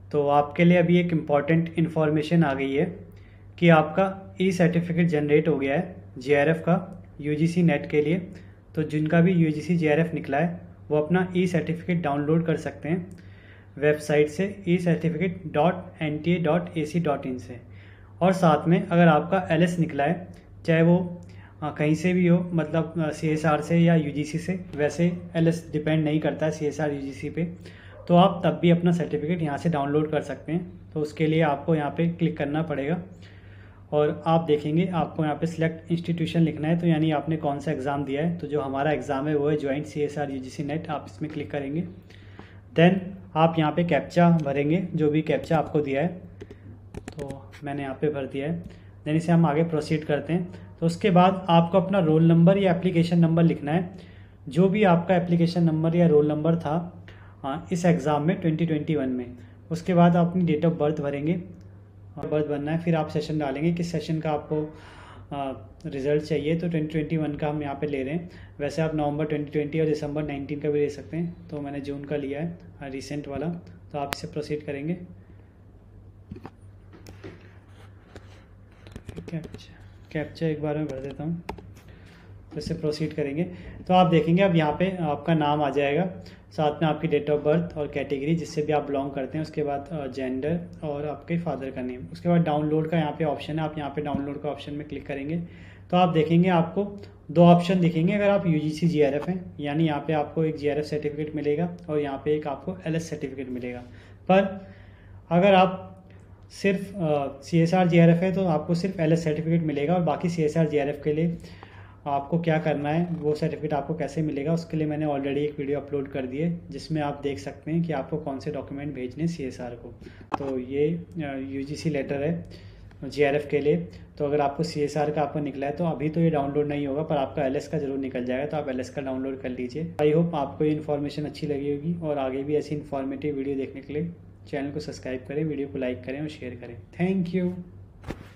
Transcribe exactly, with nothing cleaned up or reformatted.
तो आपके लिए अभी एक इम्पॉर्टेंट इन्फॉर्मेशन आ गई है कि आपका ई सर्टिफिकेट जनरेट हो गया है जेआरएफ का यूजीसी नेट के लिए। तो जिनका भी यूजीसी जेआरएफ निकला है वो अपना ई सर्टिफिकेट डाउनलोड कर सकते हैं वेबसाइट से e certificate dot N T A dot A C dot in से। और साथ में अगर आपका एल एस निकला है, चाहे वो आ, कहीं से भी हो, मतलब सी एस आर से या यूजीसी से, वैसे एल एस डिपेंड नहीं करता है सी एस आर यूजीसी पे, तो आप तब भी अपना सर्टिफिकेट यहाँ से डाउनलोड कर सकते हैं। तो उसके लिए आपको यहाँ पे क्लिक करना पड़ेगा और आप देखेंगे आपको यहाँ पे सिलेक्ट इंस्टीट्यूशन लिखना है, तो यानी आपने कौन सा एग्ज़ाम दिया है। तो जो हमारा एग्ज़ाम है वो है joint C S R UGC NET, आप इसमें क्लिक करेंगे। देन आप यहाँ पे कैप्चा भरेंगे, जो भी कैप्चा आपको दिया है, तो मैंने यहाँ पे भर दिया है। देन इसे हम आगे प्रोसीड करते हैं। तो उसके बाद आपको अपना रोल नंबर या एप्लीकेशन नंबर लिखना है, जो भी आपका एप्लीकेशन नंबर या रोल नंबर था हाँ, इस एग्ज़ाम में ट्वेंटी ट्वेंटी वन में। उसके बाद आप अपनी डेट ऑफ बर्थ भरेंगे, बर्थ भरना है, फिर आप सेशन डालेंगे किस सेशन का आपको रिज़ल्ट चाहिए। तो ट्वेंटी ट्वेंटी वन का हम यहाँ पे ले रहे हैं, वैसे आप नवंबर ट्वेंटी ट्वेंटी और दिसंबर नाइनटीन का भी ले सकते हैं, तो मैंने जून का लिया है रिसेंट वाला। तो आप इसे प्रोसीड करेंगे। कैप्चा कैप्चा एक बार में भर देता हूँ, तो इससे प्रोसीड करेंगे। तो आप देखेंगे अब यहाँ पे आपका नाम आ जाएगा, साथ में आपकी डेट ऑफ बर्थ और कैटेगरी जिससे भी आप बिलोंग करते हैं, उसके बाद जेंडर और आपके फादर का नेम। उसके बाद डाउनलोड का यहाँ पे ऑप्शन है, आप यहाँ पे डाउनलोड का ऑप्शन में क्लिक करेंगे तो आप देखेंगे आपको दो ऑप्शन दिखेंगे अगर आप यूजीसी जीआरएफ हैं, यानी यहाँ पे आपको एक जीआरएफ सर्टिफिकेट मिलेगा और यहाँ पे एक आपको एलएस सर्टिफिकेट मिलेगा। पर अगर आप सिर्फ C S R J R F है तो आपको सिर्फ एल एस सर्टिफिकेट मिलेगा, और बाकी C S R J R F के लिए आपको क्या करना है, वो सर्टिफिकेट आपको कैसे मिलेगा, उसके लिए मैंने ऑलरेडी एक वीडियो अपलोड कर दी है जिसमें आप देख सकते हैं कि आपको कौन से डॉक्यूमेंट भेजने सी एस आर को। तो ये यू जी सी लेटर है जी आर एफ के लिए। तो अगर आपको सी एस आर का आपको निकला है तो अभी तो ये डाउनलोड नहीं होगा, पर आपका एल एस का जरूर निकल जाएगा, तो आप एल एस का डाउनलोड कर लीजिए। आई होप आपको ये इन्फॉर्मेशन अच्छी लगी होगी, और आगे भी ऐसी इन्फॉर्मेटिव वीडियो देखने के लिए चैनल को सब्सक्राइब करें, वीडियो को लाइक करें और शेयर करें। Thank you.